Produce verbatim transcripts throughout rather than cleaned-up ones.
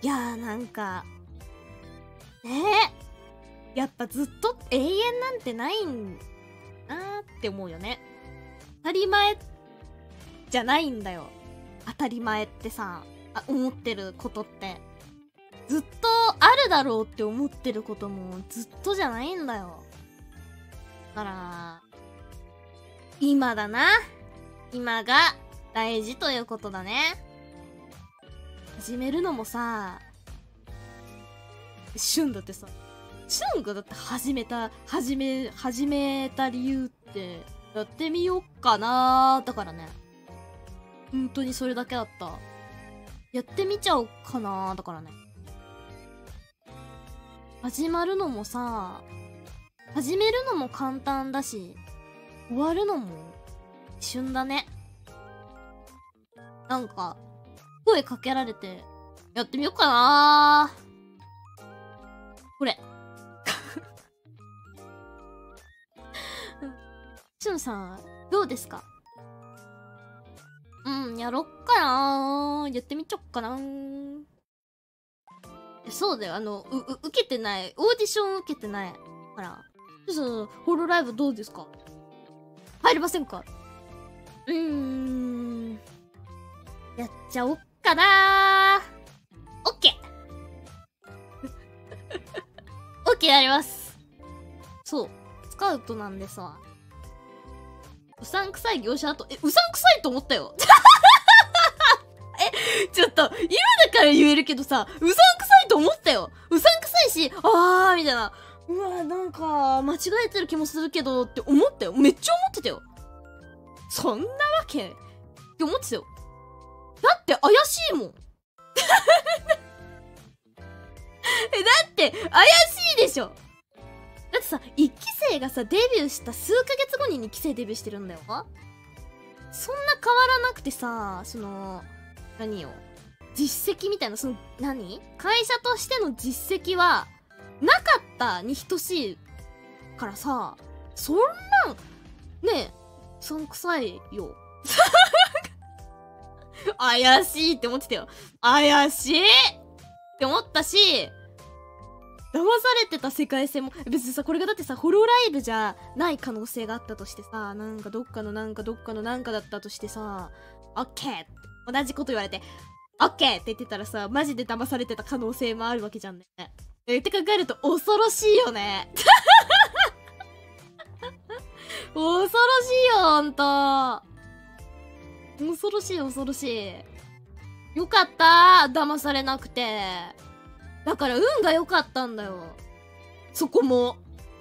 いやーなんか、ねえ。やっぱずっと永遠なんてないんだなーって思うよね。当たり前じゃないんだよ。当たり前ってさ、あ、思ってることって。ずっとあるだろうって思ってることもずっとじゃないんだよ。だから、今だな。今が大事ということだね。始めるのもさ、シュンだってさ、シュンがだって始めた、始め、始めた理由って、やってみよっかなーだからね。本当にそれだけだった。やってみちゃおうかなーだからね。始まるのもさ、始めるのも簡単だし、終わるのも一瞬だね。なんか、声かけられて、やってみようかなー。これ。しゅんさん、どうですか？うん、やろっかなー。やってみちゃおっかなー。そうだよ、あの、う、う、受けてない。オーディション受けてない。から。ちょっと、ホロライブどうですか？入りませんか？うーん。やっちゃおっかなー。オッケーオッケーやります。そう。スカウトなんでさ。うさんくさい業者だと、え、うさんくさいと思ったよ。え、ちょっと、今だから言えるけどさ、うさんくさいと思ったよ。うさんくさいし、あー、みたいな。うわ、なんか、間違えてる気もするけど、って思ったよ。めっちゃ思ってたよ。そんなわけって思ってたよ。だって怪しいもん。え、だって怪しいでしょ。だってさ、いっき生がさ、デビューした数ヶ月後ににき生デビューしてるんだよ。そんな変わらなくてさ、その、何よ。実績みたいな、その、何？会社としての実績は、なかったに等しいからさ、そんなん、ねえ、そんくさいよ。怪しいって思ってたよ。怪しいって思ったし、騙されてた世界線も、別にさ、これがだってさ、ホロライブじゃない可能性があったとしてさ、なんかどっかのなんかどっかのなんかだったとしてさ、オッケー同じこと言われて、オッケーって言ってたらさ、マジで騙されてた可能性もあるわけじゃんね。えって考えると恐ろしいよね。恐ろしいよ、ほんと。恐ろしい恐ろしい。よかったー、騙されなくて。だから運が良かったんだよ。そこも。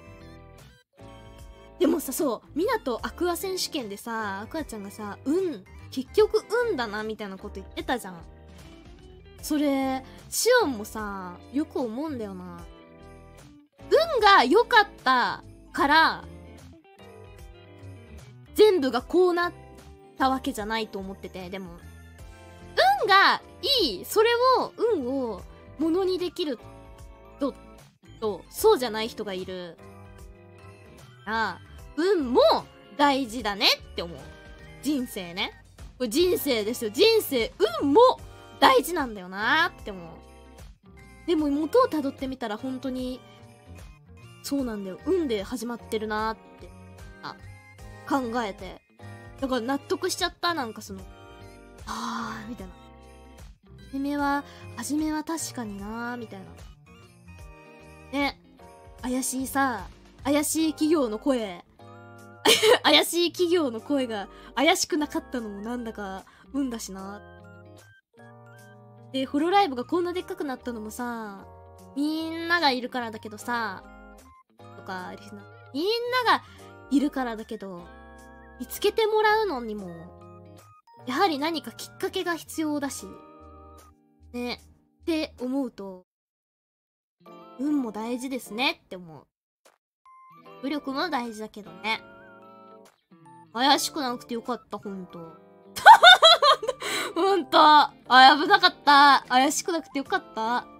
でもさ、そう、ミナとアクア選手権でさ、アクアちゃんがさ、運、結局運だな、みたいなこと言ってたじゃん。それ、シオンもさ、よく思うんだよな。運が良かったから、全部がこうなったわけじゃないと思ってて、でも、運がいい、それを、運を、ものにできると、と、そうじゃない人がいる。ああ、運も大事だねって思う。人生ね。これ人生ですよ。人生、運も大事なんだよなーって思う。でも元をたどってみたら本当に、そうなんだよ。運で始まってるなーって、あ、考えて。だから納得しちゃった、なんかその、あー、みたいな。初めは、初めは確かになー、みたいな。ね。怪しいさ、怪しい企業の声。怪しい企業の声が怪しくなかったのもなんだか運だしな。で、ホロライブがこんなでっかくなったのもさ、みんながいるからだけどさ、とか、みんながいるからだけど、見つけてもらうのにも、やはり何かきっかけが必要だし、ね、って思うと、運も大事ですねって思う。努力も大事だけどね。怪しくなくてよかった、ほんと。ほんと。あ、危なかった。怪しくなくてよかった。